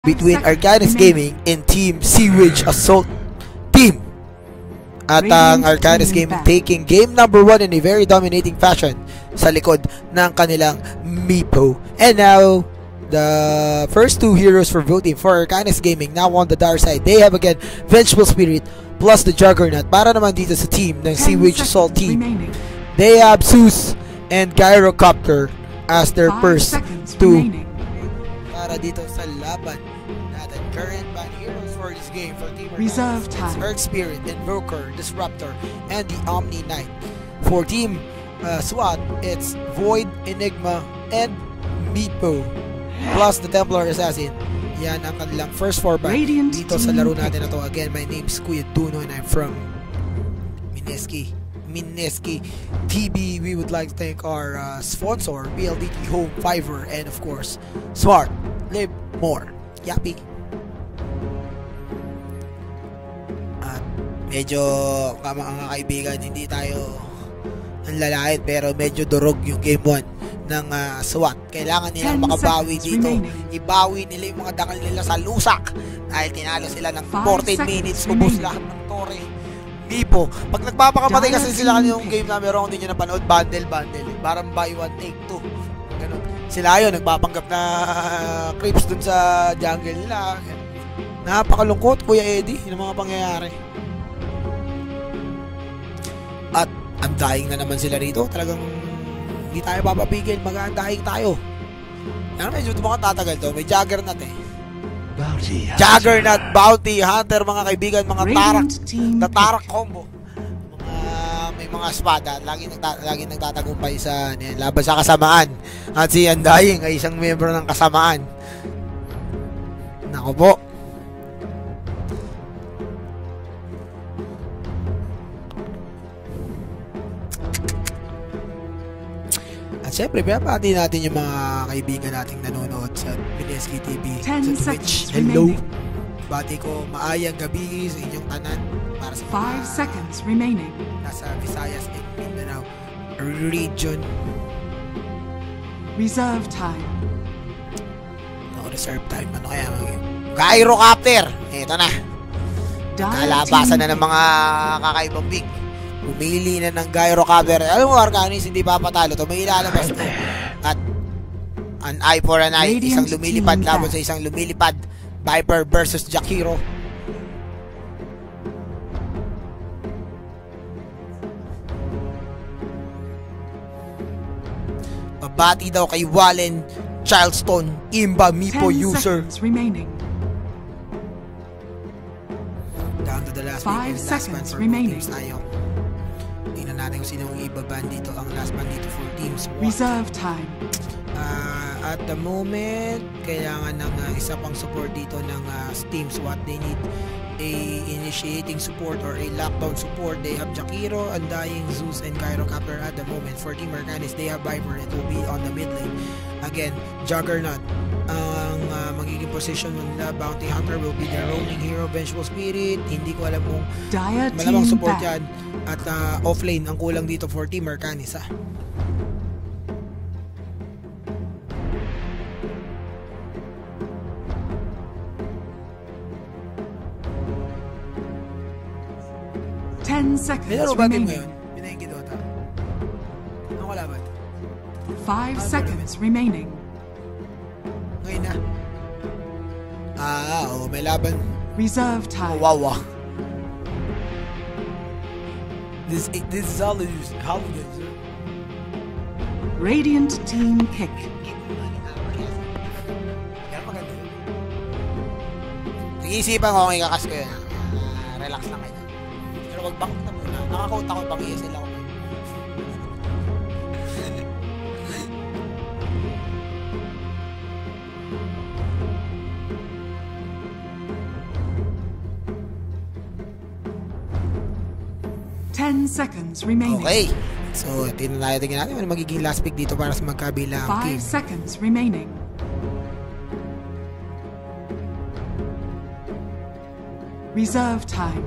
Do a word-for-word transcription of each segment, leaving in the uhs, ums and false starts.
between Arcanus Gaming and Team Seawage Assault Team. At ang Arcanus Gaming taking game number one in a very dominating fashion sa likod ng kanilang Meepo. And now, the first two heroes for voting for Arcanus Gaming now on the dark side. They have again Vengeful Spirit plus the Juggernaut. Para naman dito sa team ng Seawage Assault Team, they have Zeus and Gyrocopter as their first two. Para dito sa laban natin, current ban heroes for this game for Team Reserve Arcanus, time. Earth Spirit, Invoker, Disruptor, and the Omni Knight. For Team uh, SWAT, it's Void, Enigma, and Meepo plus the Templar Assassin. Yan ang kanilang first four ban dito sa laro natin na to. Again, my name is Kuya Duno and I'm from Mineski. Mineski T V. We would like to thank our uh, sponsor, B L D T Home, Fiverr, and of course, Smart. Live more. Yappy. At medyo, mga kaibigan, hindi tayo ang lalait pero medyo durog yung game one ng uh, SWAT. Kailangan nilang makabawi dito. Remaining. Ibawi nila yung mga dakal nila sa lusak dahil tinalo sila ng fourteen minutes. Ubos lahat ng tore. Meepo. Pag nagpapakamatay kasi sila yung game na meron, hindi nyo napanood, bundle, bundle. Parang buy one, take two. Ganun. Sila yun, nagpapanggap na creeps dun sa jungle nila. Napakalungkot, Kuya Eddie, yung mga pangyayari. At ang dying na naman sila rito. Talagang hindi tayo papapigil, mag-dying tayo. Yan, medyo ito mga tatagal to. May Juggernaut eh. Juggernaut, Bounty Hunter, mga kaibigan, mga tarak, na tarak combo. Mga, may mga espada, lagi, nagta, lagi nagtatagumpay sa yan, laban sa kasamaan. At si Undying ay isang miyembro ng kasamaan. Nako po. At syempre, pinapati natin yung mga kaibigan nating nanonood sa Mineski T V, sa Twitch. Hello! Bati ko maayang gabi sa inyong tanan para sa Five seconds remaining. nasa Visayas and Mindanao region. Reserve time. No, reserve time. Ano kaya magiging? Gyrocopter! Ito na. Kalabasan na ng mga kakaibang big. Pumili na ng Gyrocopter. Alam mo, Arcanus, hindi papatalo to. May ilalabas to. At an eye for an eye. Isang lumilipad laban sa isang lumilipad. Viper versus Jakiro. Mabati daw kay Wallen Charleston, Imba Meepo user. Remaining. Down to the last Five week and last seconds man for remaining. teams tayo. Tingnan natin kung sino ang ibaban dito. Ang last man dito for teams. Reserve time. Uh, at the moment, kailangan ng uh, isa pang support dito ng uh, Team SWAT. They need a initiating support or a lockdown support. They have Jakiro, Undying, Zeus, and Gyrocopter at the moment. For Team Arcanus, they have Viper. It will be on the mid lane. Again, Juggernaut. Ang uh, magiging position nila, Bounty Hunter will be the roaming hero, Vengeful Spirit. Hindi ko alam kung malamang support yan. At uh, offlane ang kulang dito for Team Arcanus. Ah. Ten seconds Nilaro ba din remaining. ngayon? Pinahingin Dota. Ano ko laban? Five seconds remaining. Ngayon na. Ah, oo, may laban. Reserve Oh, time. wow, wow. This, this is holidays. Holidays. Radiant team pick. Pero maganda yun. Nag-iisipan ko kung ikakas ko yun. Uh, relax lang kayo. Pero wag bangkot na muna. Nakakauta ko bang i-S L ako. Ten seconds remaining. Okay. So, tingnan tayo, tingnan natin ano magiging last pick dito para sa magkabilang team. Five seconds remaining. Reserve time.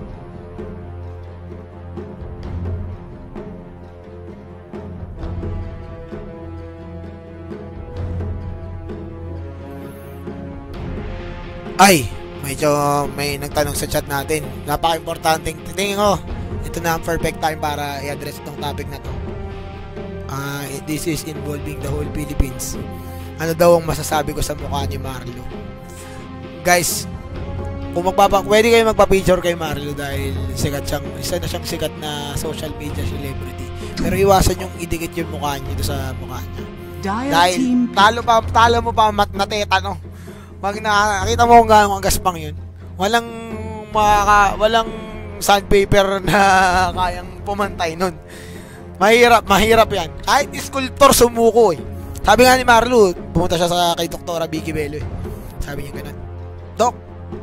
Ay, medyo may nagtanong sa chat natin. Napaka-importanting. Tingin ko, ito na ang perfect time para i-address itong topic na to. Uh, this is involving the whole Philippines. Ano daw ang masasabi ko sa mukha ni Marlo? Guys, kung magpapa pwede kayo magpa-picture kay Marlo dahil sikat siyang, isa na siyang sikat na social media celebrity. Pero iwasan yung idikit yung mukha niya dito sa mukha niya. Dahil talo pa, talo mo pa mat na teta, no? Pag nakita mo kung gaano ang gaspang yun, walang makaka, walang sandpaper na kayang pumantay nun. Mahirap, mahirap yan. Kahit sculptor sumuko eh. Sabi nga ni Marlo, pumunta siya sa kay Doktora Vicky Bello eh. Sabi niya ganun, Dok,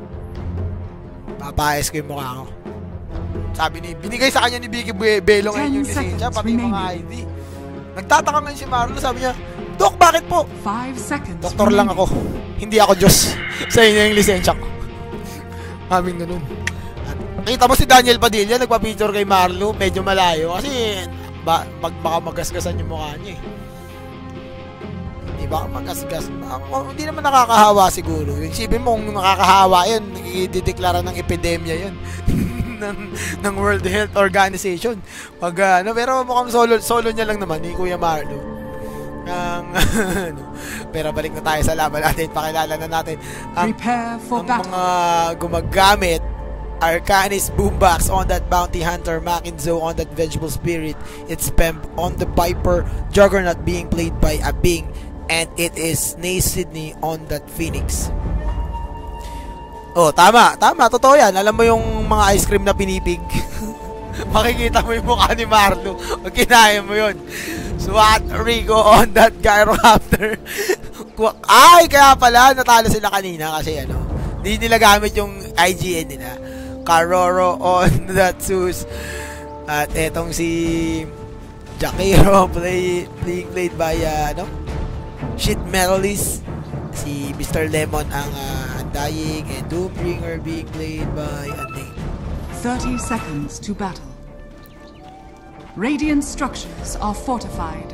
papayas ko yung mukha ko. Sabi ni, binigay sa kanya ni Vicky Bello ngayon yung lisensya, pati yung mga I D. Nagtataka ngayon si Marlo, sabi niya, Dok, bakit po? Doktor lang ako. Hindi ako Diyos. Sa inyo yung lisensya ko. Kaming ganun. At nakita mo si Daniel Padilla, nagpa-picture kay Marlo, medyo malayo. Kasi, ba, pag baka magasgasan yung mukha niya eh. Hindi baka magasgas. Oh, hindi naman nakakahawa siguro. Yung isipin mo, kung nakakahawa yun, i-deklara ng epidemya yun. ng, ng World Health Organization. Pag, uh, ano, pero mukhang solo, solo niya lang naman, ni Kuya Marlo. Ang pero balik na tayo sa laban natin, pakilala na natin ang, ang mga gumagamit Arcanis Boombox on that Bounty Hunter, Mackenzo on that Vengeful Spirit, it's Pemp on the Viper, Juggernaut being played by Abing, and it is Nay Sydney on that Phoenix. Oh, tama, tama, totoo yan. Alam mo yung mga ice cream na pinipig? Makikita mo yung mukha ni Marlo pag kinaya mo yun. SWAT Rico on that Gyrocopter. Ay, kaya pala natalo sila kanina kasi ano, hindi nila gamit yung I G N nila. Caroro on that Zeus. At etong si Jakiro play, being played by uh, ano? Shit Metalist. Si Mister Lemon ang uh, Undying, and Doombringer being played by Undying. thirty seconds to battle. Radiant structures are fortified.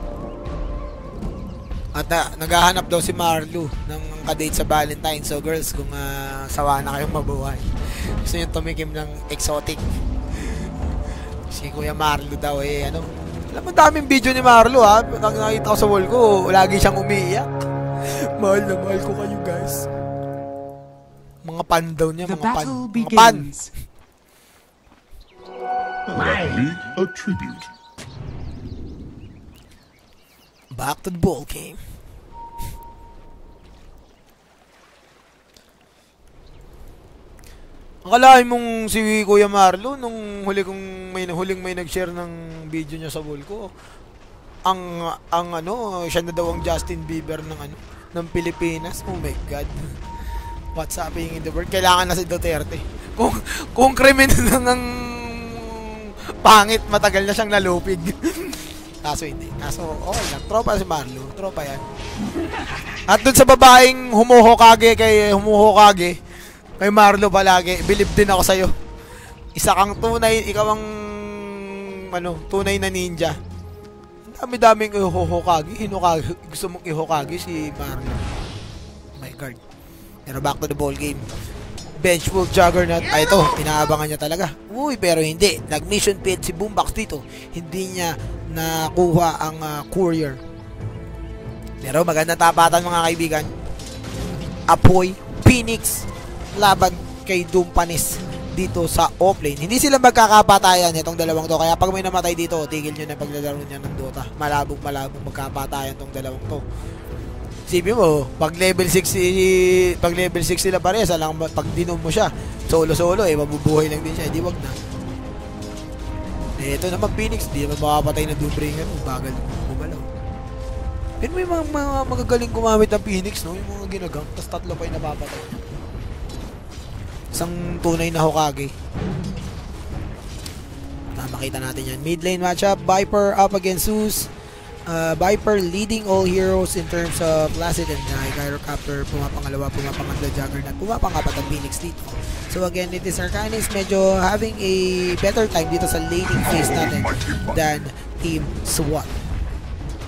At uh, naghahanap daw si Marlo ng kadate sa Valentine. So girls, kung uh, sawa na kayong mabuhay, gusto nyo tumikim ng exotic, si Kuya Marlo daw eh, ano, alam mo daming video ni Marlo ha. Nakita ko sa wall ko, lagi siyang umiiyak. Mahal na mahal ko kayo guys. Mga pan daw niya, mga pan, mga pan. Gladly a tribute. Back to the ball game. Akalain mong si Kuya Marlo nung huli kong may huling may nag-share ng video niya sa wall ko, ang ang ano, siya na daw ang Justin Bieber ng ano, ng Pilipinas. Oh my god. What's happening in the world? Kailangan na si Duterte. Kung kung krimen ng pangit, matagal na siyang nalupig. Kaso hindi. Kaso, okay lang. Tropa si Marlo. Tropa yan. At dun sa babaeng humuhokage kay humuhokage, kay Marlo palagi, believe din ako sa'yo. Isa kang tunay, ikaw ang ano, tunay na ninja. Dami-daming ihuhokage. Hinukage. Gusto mong ihokage si Marlo. Oh my god. Pero back to the ball game. Vengeful Juggernaut. Ay, ito, inaabangan niya talaga. Uy, pero hindi. Nag-mission failed si Boombox dito. Hindi niya nakuha ang uh, courier. Pero magandang tapatan mga kaibigan. Apoy, Phoenix, laban kay Doom Panis dito sa offlane. Hindi sila magkakapatayan itong dalawang to. Kaya pag may namatay dito, tigil nyo na paglalaro niya ng Dota. Malabog-malabog magkapatayan itong dalawang to. Sabi mo, pag level six pag level six sila pares, alang pag dinom mo siya, solo-solo eh, mabubuhay lang din siya, hindi wag na. Eh, ito naman Phoenix, di naman makapatay na Doombringer, bagal bumalaw. Pero may mga, mga magagaling gumamit ng Phoenix, no? Yung mga ginagang, tapos tatlo pa yung napapatay. Isang tunay na Hokage. Ah, makita natin yan. Mid lane matchup, Viper up against Zeus. Uh, Viper leading all heroes in terms of Placid and uh, Gyrocopter, pumapangalawa, pumapangatlo Juggernaut, pumapangapat ang Phoenix dito. So again, it is Arcanis medyo having a better time dito sa laning phase natin than Team SWAT.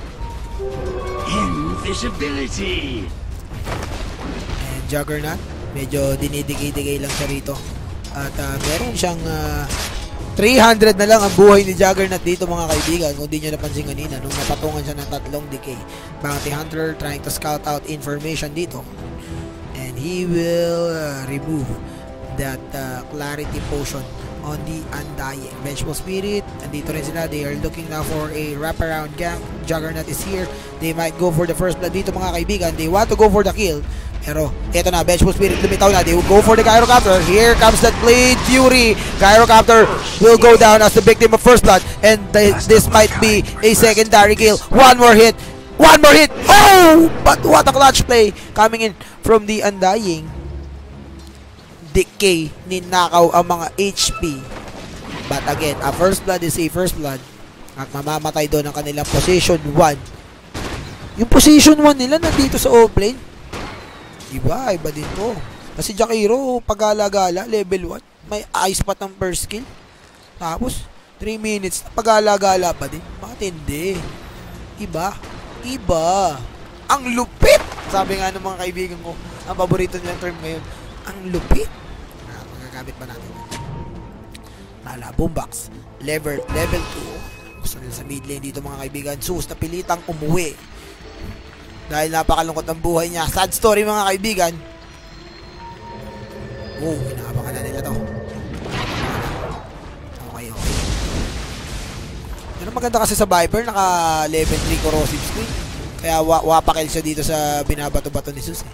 Invisibility! And Juggernaut Medyo dinidikay-dikay lang siya rito. At uh, meron siyang uh, three hundred na lang ang buhay ni Juggernaut dito mga kaibigan. Kung di nyo napansin kanina, nung napatungan siya ng tatlong decay. Bounty Hunter trying to scout out information dito. And he will uh, remove that uh, clarity potion on the Undying. Vengeful Spirit, andito rin sila. They are looking now for a wraparound gang. Juggernaut is here. They might go for the first blood dito mga kaibigan. They want to go for the kill. Pero eto na, Vengeful Spirit lumitaw na. They will go for the Gyrocopter. Here comes that Blade Fury. Gyrocopter will go down as the victim of first blood. And th this might be a secondary kill. One more hit. One more hit. Oh! But what a clutch play coming in from the Undying. Decay, ninakaw ang mga H P. But again, a first blood is a first blood. At mamamatay doon ang kanilang position one. Yung position one nila nandito sa off-lane. Iba, iba din to. Kasi Jakiro, pag-alagala, level one. May ice pat ng first skill. Tapos, three minutes, pag-alagala pa din. Matindi. Iba. Iba. Ang lupit! Sabi nga ng mga kaibigan ko, ang paborito nilang term ngayon, ang lupit. Ah, magagamit ba natin? Nala, boombox. Level, level two. Gusto nila sa mid lane dito mga kaibigan. Sus, napilitang umuwi. Dahil napakalungkot ng buhay niya. Sad story mga kaibigan. Oh, inaabangan na nila to. Okay, okay. Pero maganda kasi sa Viper, naka level three corrosive screen. Kaya wa wapakil siya dito sa binabato-bato ni Sus eh.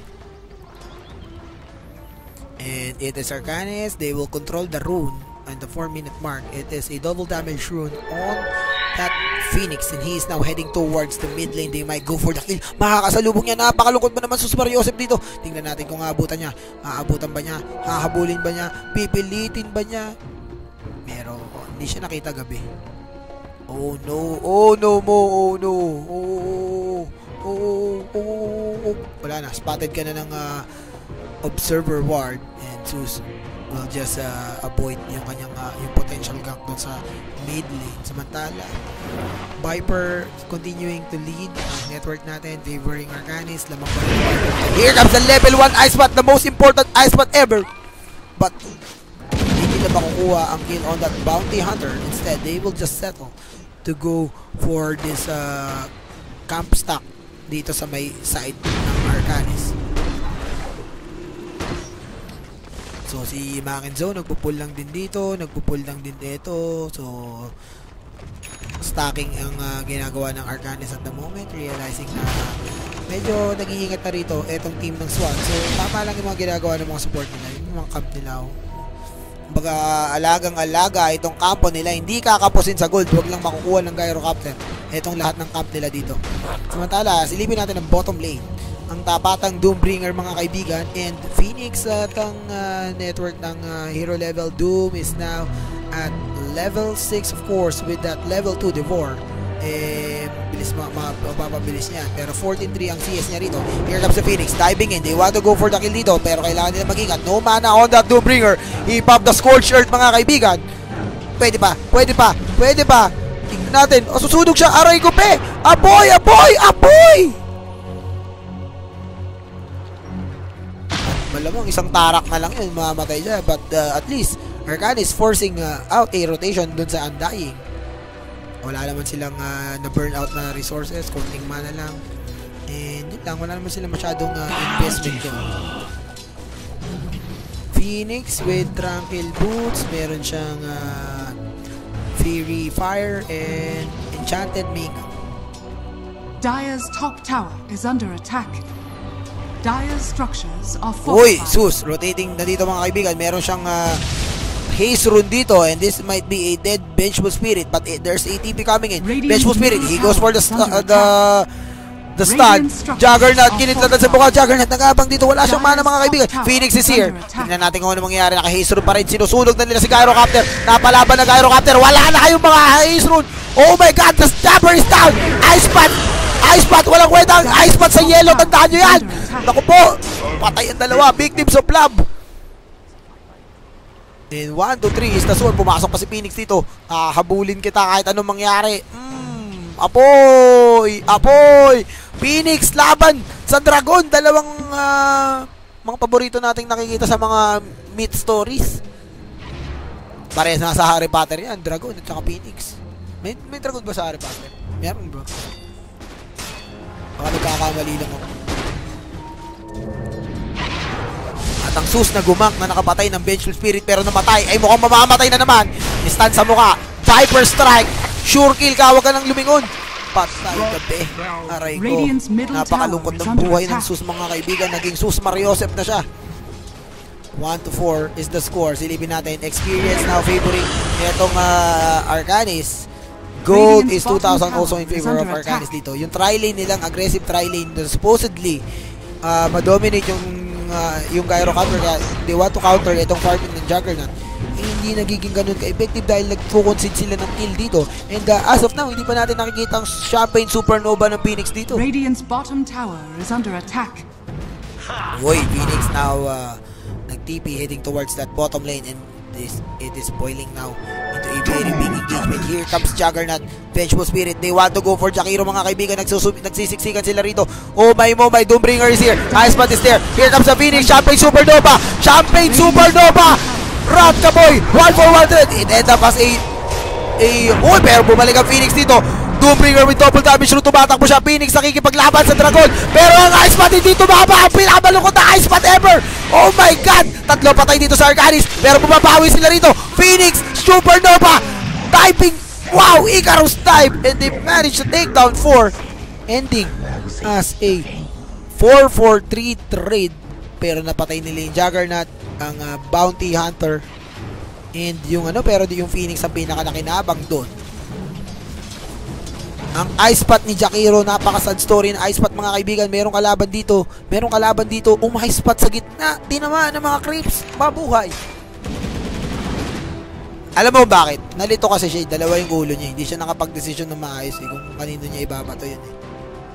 And it is Arcanis. They will control the rune on the four minute mark. It is a double damage rune on that Phoenix, and he is now heading towards the mid lane. They might go for the kill. Makakasalubong niya. Napakalungkot ba naman Sus Mariosep dito? Tingnan natin kung aabutan niya. Aabutan ba niya? Hahabulin ba niya? Pipilitin ba niya? Pero oh, hindi siya nakita gabi. Oh no. Oh no mo. Oh no. Oh. Oh. Oh. Oh. Wala na. Spotted ka na ng uh, observer ward, and Sus will just uh, avoid yung kanyang uh, yung potential gank doon sa mid lane. Samantala, Viper continuing to lead ang network natin, favoring Arcanis. Lamang pa rin. Here comes the level one ice spot, the most important ice spot ever. But hindi nila makukuha ang kill on that bounty hunter. Instead, they will just settle to go for this uh, camp stock dito sa may side ng Arcanis. So, si Makenzo, nagpupull lang din dito, nagpupull lang din dito. So, stacking ang uh, ginagawa ng Arcanis at the moment, realizing na medyo nag-iingat na rito etong team ng Swan. So, tama lang yung mga ginagawa ng mga support nila, yung mga camp nila. Kumbaga, alagang-alaga itong kampo nila, hindi kakapusin sa gold, huwag lang makukuha ng Gyrocopter. Itong lahat ng camp nila dito. Samantala, silipin natin ang bottom lane. Ang tapatang Doombringer mga kaibigan, and Phoenix at ang uh, network ng uh, hero level Doom is now at level six of course, with that level two Devour. Eh, bilis mapapabilis niya, pero fourteen three ang C S niya rito. Here comes the Phoenix, diving in, they want to go for the kill dito, pero kailangan nila mag-ingat. No mana on that Doombringer. He popped the Scorched Earth mga kaibigan. Pwede pa, pwede pa, pwede pa. Tingnan natin, o susunog siya, aray ko pe. Apoy, apoy, apoy. Malamang isang tarak na lang yun, mamamatay siya. But uh, at least Arcanis forcing uh, out a rotation dun sa Undying. Wala naman silang uh, na-burn out na resources, konting mana lang. And yun lang, wala naman silang masyadong uh, investment dun. Phoenix with Tranquil Boots. Meron siyang uh, Fury Fire and Enchanted Ming. Dire's top tower is under attack. Dire's structures are fortified. Uy, Sus, rotating na dito mga kaibigan. Meron siyang uh, haste rune dito, and this might be a dead Vengeful Spirit, but it, there's A T P coming in. Vengeful Spirit, he goes for the uh, the the stun. Juggernaut, kinitlatan sa buka. Juggernaut nag-abang dito, wala siyang mana mga kaibigan. Phoenix is here. Tingnan natin kung ano mangyayari. Naka-haste rune pa rin. Sinusunog na nila si Gyrocopter. Napalaban na Gyrocopter. Wala na kayong mga haste rune. Oh my god, the stabber is down. Ice Spot. Ice Spot, walang kwenta ang Ice Spot sa yellow. Tandaan nyo yan. Naku po, patay ang dalawa. Victims of love. And one, two, three is the sword. Pumasok pa si Phoenix dito. Ah, habulin kita kahit anong mangyari. Mm, apoy! Apoy! Phoenix laban sa Dragon. Dalawang uh, mga paborito nating nakikita sa mga myth stories. Parehas na sa Harry Potter yan, Dragon at saka Phoenix. May, may Dragon ba sa Harry Potter? Meron bro. Baka nagkakamali lang ako. At ang sus na gumang na nakapatay ng Vengeful Spirit pero namatay ay mukhang mamamatay na naman. Instant sa mukha. Viper Strike. Sure kill ka, huwag ka nang lumingon. Patay gabi. Aray ko. Napakalungkot ng buhay ng sus mga kaibigan. Naging sus Mariosep na siya. one to four is the score. Silipin natin. Experience now favoring itong uh, Arcanis. Gold is two thousand also in favor of Arcanis dito. Yung tri-lane nilang, aggressive tri-lane na supposedly uh, madominate yung uh, yung Gyro counter. Kaya they want to counter itong farming ng Juggernaut. Eh, hindi nagiging ganun ka-effective dahil nag-concede sila ng kill dito. And uh, as of now, hindi pa natin nakikita ang Champagne Supernova ng Phoenix dito. Radiant's bottom tower is under attack. Boy, Phoenix now uh, nag-T P heading towards that bottom lane and this it is boiling now into a very big engagement. Here comes Juggernaut, Vengeful Spirit. They want to go for Jakiro mga kaibigan. Nagsisiksikan sila rito. Oh my mo, my Doombringer is here. Icepad is there. Here comes the Phoenix. Champagne Supernova. Champagne Supernova. Rat ka boy. one for one hundred. It ends up as a a oh, pero bumalik ang Phoenix dito. Doombringer with double damage. Root tumatakbo siya. Phoenix nakikipaglaban sa Dragon. Pero ang Icepad hindi tumaba. Ang pinabalungkot na Icepad ever. Oh my god. Tatlo patay dito sa Arcanis. Pero bumabawi sila rito. Phoenix, Supernova, typing. Wow, Icarus type. And they managed to take down four. Ending as a four four three trade. Pero napatay nila yung Juggernaut, ang uh, Bounty Hunter. And yung ano, pero yung Phoenix ang pinakanakinabang doon. Ang Icepad ni Jakiro, napaka-sad story ng Icepad mga kaibigan. Merong kalaban dito, merong kalaban dito, umaicepad sa gitna, tinamaan ng mga creeps, mabuhay. Alam mo bakit? Nalito kasi siya, dalawa yung ulo niya, hindi siya nakapag-desisyon ng maayos eh, kung kanino niya ibabato yun eh.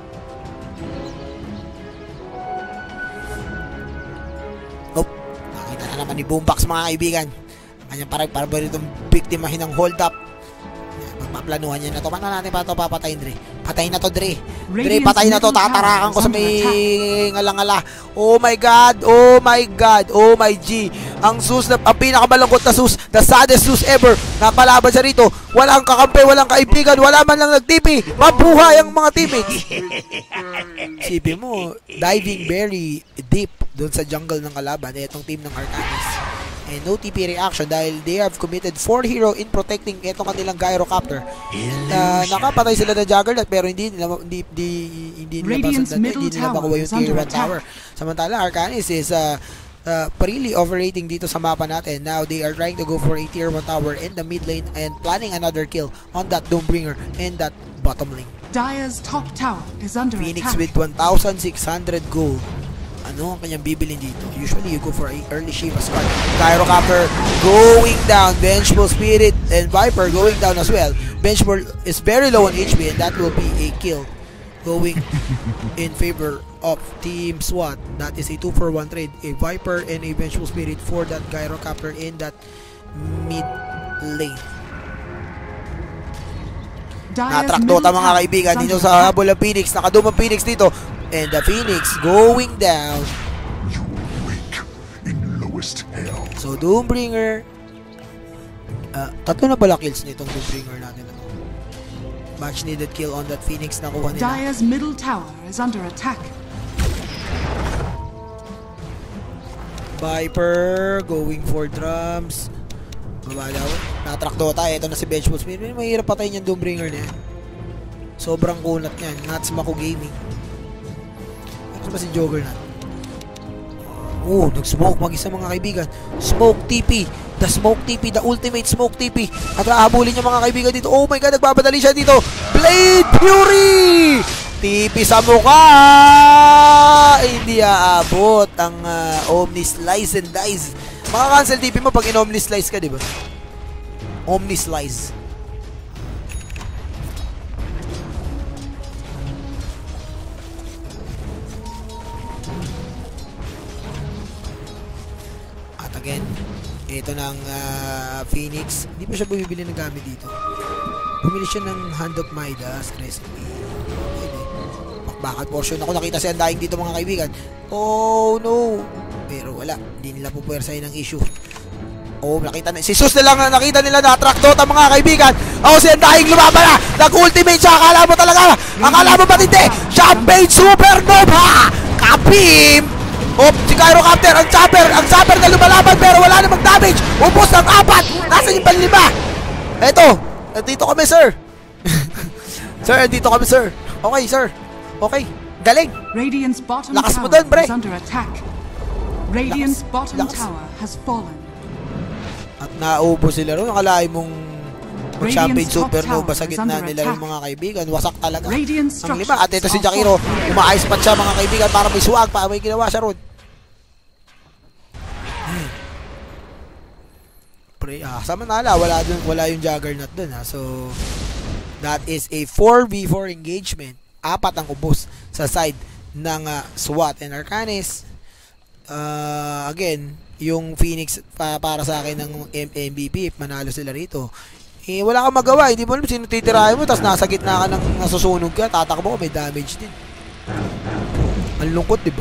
Oh, nakita na naman ni Boombox mga kaibigan. Kanyang parang parang itong biktimahin ng hold up. Maplanuhan niya na to. Paano natin pa ito papatayin, Dre? Patay na to, Dre. Dre, patay na to. Tatarakan ko sa may ngala-ngala. Oh my God. Oh my God. Oh my G. Ang sus, na, ang pinakamalungkot na sus, the saddest sus ever. Napalaban siya rito. Walang kakampi, walang kaibigan, wala man lang nag-T P. Mabuhay ang mga teammates. Sipin mo, diving very deep doon sa jungle ng kalaban. Itong team ng Arcanis. And no T P reaction dahil they have committed four hero in protecting itong kanilang Gyrocopter. Uh, nakapatay sila na Juggernaut pero hindi nila hindi hindi hindi nila hindi nila makuha yung tier one tower. Samantala Arcanis is uh, uh, really overrating dito sa mapa natin. Now they are trying to go for a tier one tower in the mid lane and planning another kill on that Doombringer in that bottom lane. Dire's top tower is under Phoenix attack. with one thousand six hundred gold. Ano ang kanyang bibilin dito? Usually, you go for a early Shiva squad. Gyrocopter going down. Vengeful Spirit and Viper going down as well. Vengeful is very low on H P and that will be a kill going in favor of Team SWAT. That is a two for one trade. A Viper and a Vengeful Spirit for that Gyrocopter in that mid lane. Natrak Dota mga kaibigan dito sa habol ng Phoenix. Nakadumang Phoenix dito. And the Phoenix going down. You wake in lowest hell. So Doombringer, uh, tatlo na pala kills nitong Doombringer natin. Much needed kill on that Phoenix na kuha nila. Dire's middle tower is under attack. Viper going for drums. Babalaw. Natrak Dota. Ito na si Vengeful Spirit. Mahirap patayin yung Doombringer na yan. Sobrang kunat niyan. Natsmaku Gaming. Ano ba si Juggernaut? Oh, nag-smoke mag-isa mga kaibigan. Smoke T P. The smoke T P. The ultimate smoke T P. At ahabulin niya mga kaibigan dito. Oh my God, nagbabadali siya dito. Blade Fury! T P sa mukha! Hindi aabot ang uh, Omni Slice and Dice. Maka-cancel T P mo pag in-Omni Slice ka, di ba? Omni Slice. Again, ito ng uh, Phoenix. Hindi pa siya bumibili ng gamit dito. Bumili siya ng Hand of Midas recipe. Pwede. Bakbakan portion ako. Nakita si Undying dito mga kaibigan. Oh no. Pero wala, hindi nila po puwersahin ng issue. Oh, nakita na. Si Sus na lang na nakita nila na track Dota mga kaibigan. Oh, si Andahing lumaban na. Nag-ultimate siya. Akala mo talaga. Akala mo matindi. Champagne Supernova. Kabim. Oh, si Gyrocopter. Ang chopper. Ang chopper na lumalaban pero wala namang damage. Ubos ng apat. Nasa yung panlima. Eto. Dito kami, sir. Sir, dito kami, sir. Okay, sir. Okay. Galing. Radiant's bottom Lakas mo tower dun, pre. is under attack. Radiant's Lakas. bottom Lakas. tower has fallen. At naubo sila ron. Nakalain mong mag-champagne Radiant's top supernova tower sa is gitna under nila rin attack. mga kaibigan. Wasak talaga. Radiant Ang lima. structures At ito si are Jakiro. falling. Umaayos pa siya mga kaibigan para may swag pa. May ginawa siya ron. Hmm. Pre, ah, samanala. Wala, dun, wala yung Juggernaut dun. Ha? So, that is a four v four engagement. Apat ang ubos sa side ng uh, SWAT and Arcanis. Uh, again, yung Phoenix pa, para sa akin ng M V P, manalo sila rito. Eh, wala kang magawa. Hindi mo alam sino titirahin mo, tapos nasa gitna ka ng nasusunog ka, tatakbo ko, may damage din. Ang lungkot, diba?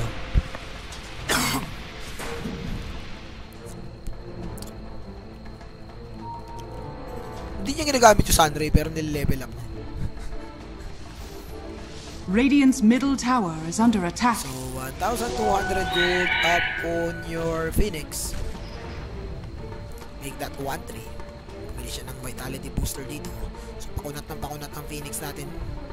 Hindi niya ginagamit yung Sunray, pero nililevel up. Radiant's middle tower is under attack. So, one thousand two hundred gold up on your Phoenix. Make that one three. Pwede siya ng vitality booster dito. So, pakunat ng pakunat ang Phoenix natin.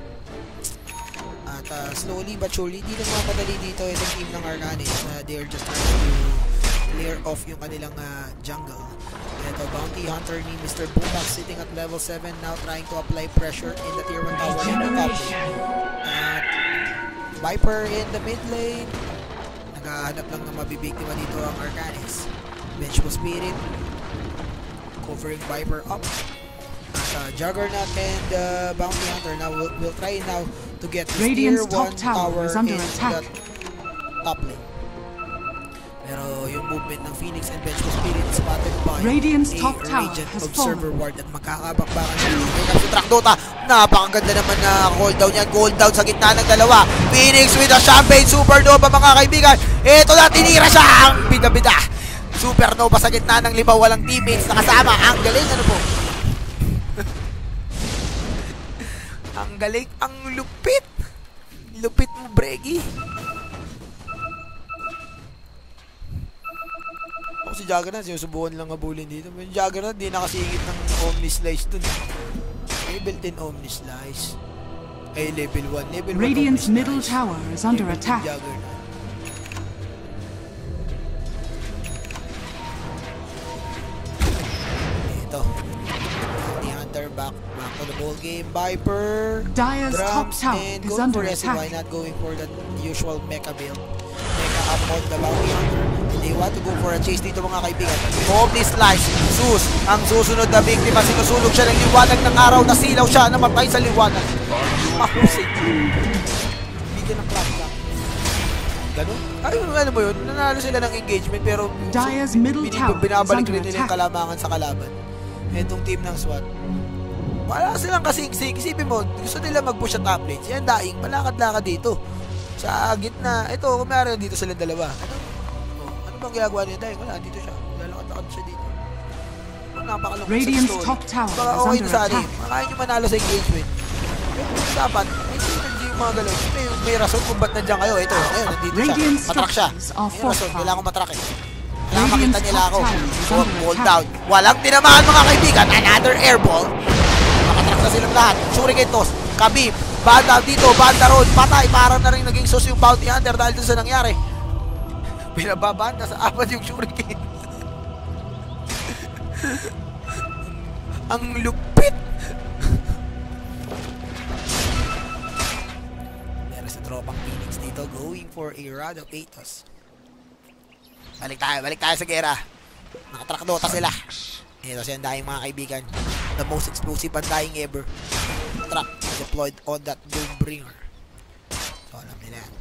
At uh, slowly but surely, di na mapadali dito itong team ng Arcanis. Uh, they're just trying to clear off yung kanilang uh, jungle. Ito, Bounty Hunter ni Mister Boombox sitting at level seven now, trying to apply pressure in the tier one tower in the top lane. At Viper in the mid lane. Naghahanap lang ng mabibiktima dito ang Arcanis. Vengeful Spirit covering Viper up. At uh, Juggernaut and uh, Bounty Hunter now will will try now to get this tier one tower in the top lane. Pero yung movement ng Phoenix and Vengeful Spirit spotted by Radiant's a top tower Radiant has Observer fallen. Ward at magkakabakbakan dito. Ngayon sa track Dota, napakaganda naman na cooldown yan. Cooldown sa gitna ng dalawa. Phoenix with a Champagne Supernova mga kaibigan. Ito na, tinira siya ang bida-bida. Supernova sa gitna ng lima, walang teammates na kasama. Ang galing, ano po? Ang galing, ang lupit. Lupit mo, Bregi. Ako si Juggernaut, sinusubukan lang ngabulin dito. Yung Juggernaut, di nakasingit ng Omni Slice dun. May built-in Omni Slice. Ay, level one. Level one Radiant's Omni middle Slice. tower is under Level attack. Juggernaut. Ito. The Hunter back, back to the ball game. Viper. Dire's top Drums, tower and is going under for S C. Why attack. not going for the usual mecha build? Mecha up on the Bounty Hunter. They want to go for a chase dito mga kaibigan. Omni Slice. Sus. Ang susunod na biktima. Sinusunog siya ng liwanag ng araw. Nasilaw siya. Namatay sa liwanag. Mahusay. Bigyan ng clap clap. Ganun? Ay, ano mo yun? Nanalo sila ng engagement pero Dire's middle tower is binabalik under rin nila yung attack. kalamangan sa kalaban. Itong team ng SWAT. Wala silang kasing-sing. Isipin mo, gusto nila mag-push at top lane. Yan daing, malakad-lakad dito. Sa gitna. Ito, kumari dito sila dalawa. Ano? Oh, ano bang ginagawa niya daing? Wala, dito siya. Lalakad-lakad siya dito. Oh, napakalungkot sa Radiant's story. top tower Baka is okay under sa atin. attack. Makain nyo manalo sa engagement. Dapat, may synergy yung mga galaw. May, may rason kung ba't nandiyan kayo. Ito, ngayon, nandito siya. Radiant Matrak siya. structures are May rason, fortified. kailangan ko matrak eh. Kailangan Radiant's makita nila top ako. tower is So, under ball attack. down. Walang tinamaan mga kaibigan. Another airball. Makatrak na silang lahat. Shuriken toss. Kabib. Banda dito. Banda road. Patay. Parang na rin naging sus yung Bounty Hunter dahil dun sa nangyari. Pinababanda sa apat yung Shuriken. Ang lupit. Meron sa tropang Phoenix dito going for a rod of Atos. Balik tayo, balik tayo sa gera. Nakatrack Dota sila. Ito siya ang daing mga kaibigan. The most explosive undying ever. Trap deployed on that Doombringer. So alam nila yan.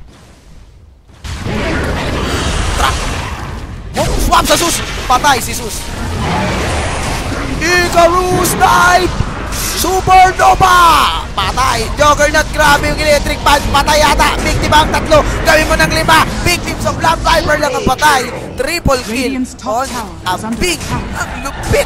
Trap! Oh, swap sa Sus! Patay si Sus. Icarus died! Supernova! Patay! Juggernaut, grabe yung electric pan. Patay yata. Victim ang tatlo. Gawin mo ng lima. Victims of Lamp Viper lang ang patay. Triple kill on a big. Ang lupit!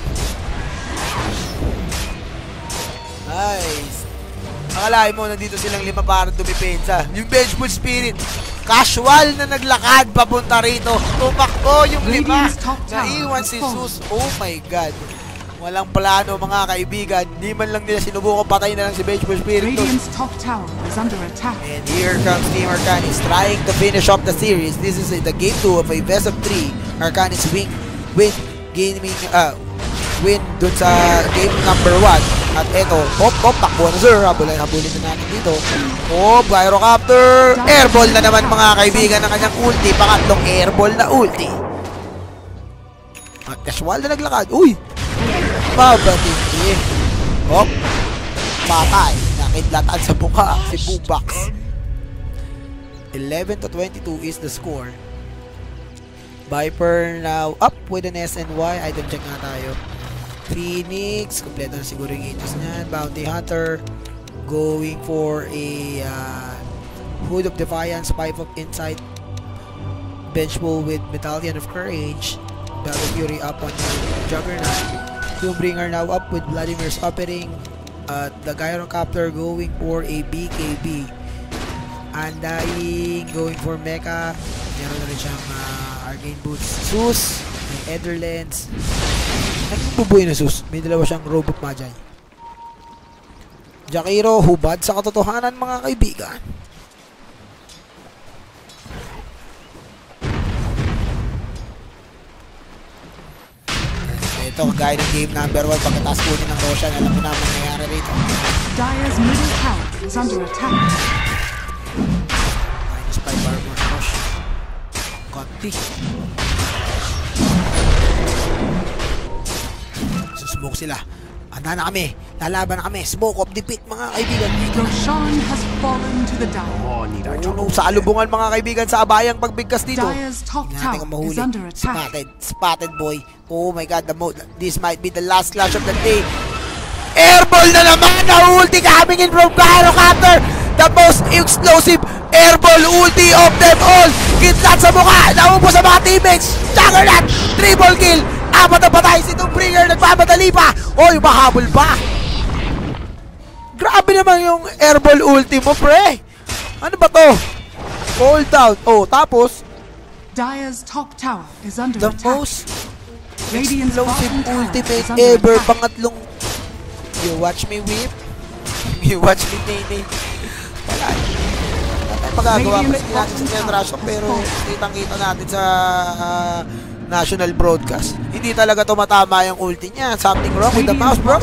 Nice. Akalain mo, nandito silang lima para dumipensa. Yung Vengeful Spirit, casual na naglakad papunta rito. Tumakbo yung lima. Naiwan si Zeus. Oh my God. Walang plano mga kaibigan. Di man lang nila sinubukan, patay na lang si Vengeful Spirit. And here comes Team Arcanis trying to finish off the series. This is the game two of a best of three. Arcanis win, win gaming, uh, win dun sa game number one. At eto, hop, hop, takbo na sir. Habulin, habulin na natin dito. Hop, Gyrocopter. Airball na naman mga kaibigan ng kanyang ulti. Pangatlong airball na ulti. At casual na naglakad. Uy! Mabatindi. Hop. Patay. Nakidlatan sa buka si Bubax. eleven to twenty-two is the score. Viper now up with an S N Y. Item check nga tayo. Phoenix, kompleto na siguro yung itos niyan. Bounty Hunter, going for a uh, Hood of Defiance, Pipe of Insight, Vengeful with Medallion of Courage, Battle Fury up on Juggernaut, Doombringer now up with Vladimir's Opening, uh, the Gyrocopter going for a B K B, Undying going for Mecha, meron na rin siyang uh, Arcane Boots, Zeus, may Etherlens. Nagbubuhay na Zeus. May dalawa siyang Robot Magi. Jakiro, hubad sa katotohanan mga kaibigan. Ito, gaya ng game number one. Pagkataas po din ng Roshan, alam mo na ang nangyayari rito. Dire's middle tower is under attack. Minus five armor rush. Conti. Smoke sila. Anda na kami. Lalaban na kami. Smoke of defeat mga kaibigan. Roshan has fallen to the Dire. Oh, need I Uno sa alubungan mga kaibigan sa abayang pagbigkas dito. Dire's top Tingnan natin tower kung mahuli. is under attack. Spotted. Spotted boy. Oh my God. The mo this might be the last clash of the day. Airball na naman. Na-ulti coming in from Gyrocopter. The most explosive airball ulti of them all. Kitlat sa mukha. Naupo sa mga teammates. Juggernaut. Triple kill. Apat na patay si Doombringer, nagpapadali pa. Oy, mahabol pa. Grabe naman yung airball ulti mo, pre. Ano ba to? Hold down. Oh, tapos Dire's top tower is under the attack. most Radiant's explosive bottom tower ultimate is under ever. attack. Pangatlong. You watch me whip. You watch me nene. Wala. Wala magagawa. Pre, hindi natin sa generation, pero kitang-kita natin sa uh, national broadcast. Hindi talaga tumatama yung ulti niya. Something wrong with the mouse, bro.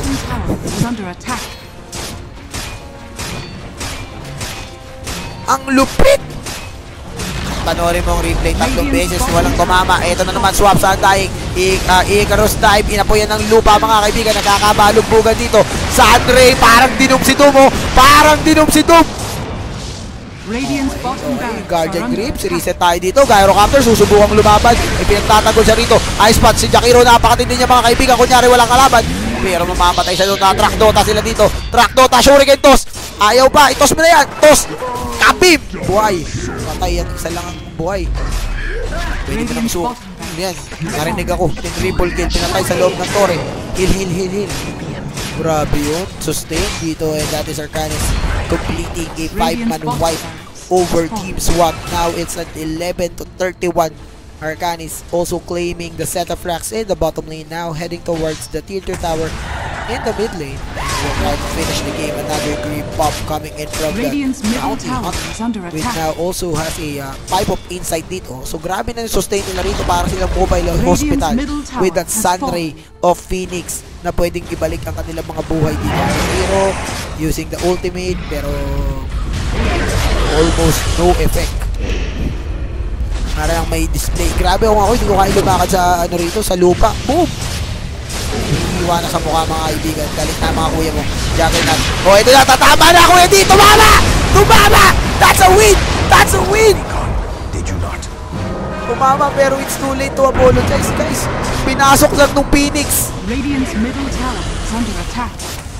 Ang lupit! Panoorin mo ang replay tatlong beses, walang tumama. Ito na naman, swap sa Undying. uh, Icarus dive, inapoyan ng lupa mga kaibigan. Nakakabalugbugan dito. Sunray, parang dinom si Doom, oh. Parang dinom si Doom. Radiant's bottom Okay, Guardian Grips, reset tayo dito. Gyrocopter, susubukang lumaban. May pinagtatagol siya rito. Ice Punch si Jakiro, napakatindi niya mga kaibigan. Kunyari walang kalaban. Pero mamamatay siya doon. Track Dota sila dito. Track Dota, Shuriken Toss. Ayaw pa, itos mo na yan. Toss. Kabim. Buhay. Patay yan, isa lang ang buhay. Pwede mo nang suok. Yan, narinig ako. Triple kill, pinatay sa loob ng Torre. Heal, heal, heal, heal. Grabe yun. Sustain dito, and that is Arcanis completing a five man wipe over Team SWAT. Now it's at eleven to thirty-one. Arcanis also claiming the set of racks in the bottom lane, now heading towards the tier two tower in the mid lane. We'll try to finish the game. Another green pop coming in from Radiant's the middle Bounty tower Hunter, is under which attack. now also has a uh, pipe of insight dito. So grabe na yung sustain nila rito para silang mobile hospital with that Sunray of Phoenix na pwedeng ibalik ang kanilang mga buhay dito. Hero using the ultimate pero almost no effect. Parang may display. Grabe kung ako, hindi ko kaya lumakad sa ano rito, sa lupa. Boom! Iiwan na sa mukha mga kaibigan. Galit na mga kuya mo. Juggernaut. Oh, ito na. Tatama na kuya dito. Tumama! Tumama! That's a win! That's a win! Did you not? Tumama pero it's too late to apologize, guys. Pinasok lang nung Phoenix. Radiant's middle tower is under attack.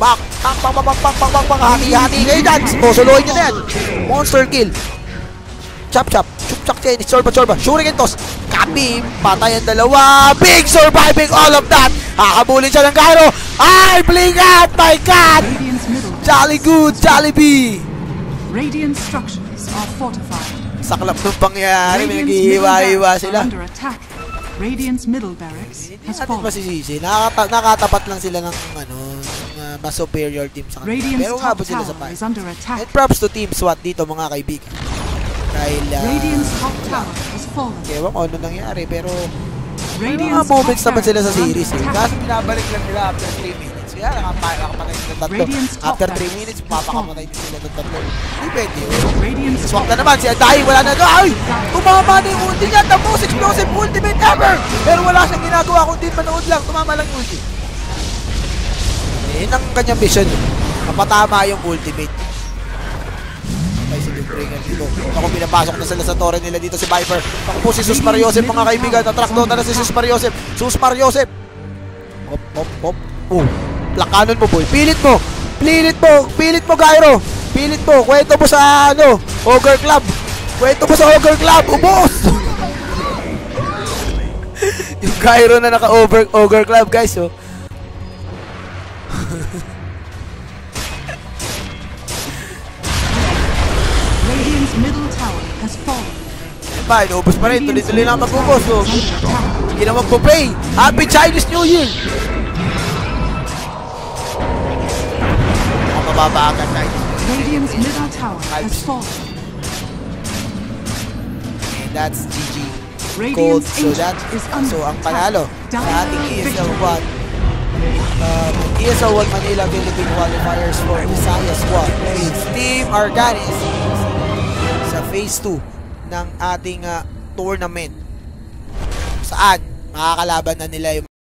Bak! Bang! Bang! Bang! Bang! Bang! Bang! Bang! Bang! Hati-hati kayo dyan! O, suluhin nyo na yan! Monster kill! Chop! Chop! Chup! Chak! Chinese! Chorba! Chorba! Shuriken toss! Kapim! Patay ang dalawa! Big surviving all of that! Hakabulin siya ng Gyro! Ay! Blink out! My God! Jolly good! Jollibee! Radiant structures are fortified. Saklap nung pangyayari, may naghihiwa-hiwa sila. Under attack. Radiant's middle barracks has Hindi natin fallen. masisisi. Nakata nakatapat lang sila ng ano, uh, mas superior team sa kanila. Radiant's Pero top umabot sila sa tower fight. is under attack. And props to Team SWAT dito mga kaibigan. Dahil, uh, Radiant's top tower has fallen. ewan ko ano nangyari, pero may mga Radiant's moments top naman sila sa tower is series eh. under attack. Kaso binabalik lang nila after three minutes. Kaya nakapay, nakapatay sila ng tatlo. Radiant's top After three barracks minutes, is papakamatay din sila ng tatlo. Hindi pwede yun. Radiant's Swak na naman, si Adai, wala na doon. Ay! Tumama na yung ulti niya, the most explosive ultimate ever! Pero wala siyang ginagawa, kundi manood lang, tumama lang yung ulti. Eh, yun ang kanyang mission. Mapatama yung ultimate. Ay, si Lubringer dito. Ako, pinapasok na sila sa torre nila dito si Viper. Ako po si Sus Mariosep, mga kaibigan. Natrack doon na si Sus Mariosep. Sus Mariosep. Hop, hop, hop. Oh, plakanon mo, boy. Pilit mo. Pilit mo. Pilit mo, Gyro. Pilit mo. Kwento mo sa, ano, Ogre Club. Kwento mo sa Ogre Club. Ubos! Yung Gyro na naka-Ogre Ogre Club, guys, oh. Radiant's middle tower has fallen. Pa, inuubos pa rin. Tuloy-tuloy lang mag-ubos, oh. Hindi na magpo-pay. Happy Chinese New Year! Ako mababa agad tayo. Radiant's middle tower has fallen. And that's G G. Cold. Radiant's So that, ancient is under so ang attack. panalo sa ating E S L one. Um, E S L one Manila Philippine Qualifiers for Visayas one is Team Arcanis sa phase two ng ating uh, tournament. Saan makakalaban na nila yung